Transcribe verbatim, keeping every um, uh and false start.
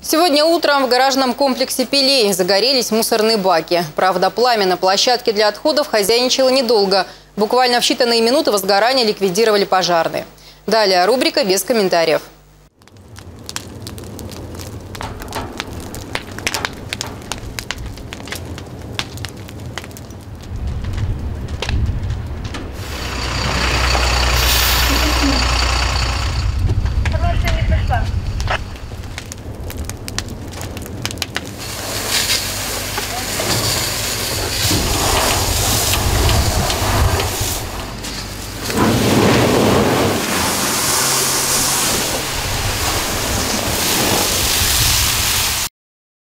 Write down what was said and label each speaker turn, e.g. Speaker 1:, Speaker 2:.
Speaker 1: Сегодня утром в гаражном комплексе «Пелей» загорелись мусорные баки. Правда, пламя на площадке для отходов хозяйничало недолго. Буквально в считанные минуты возгорание ликвидировали пожарные. Далее рубрика «Без комментариев».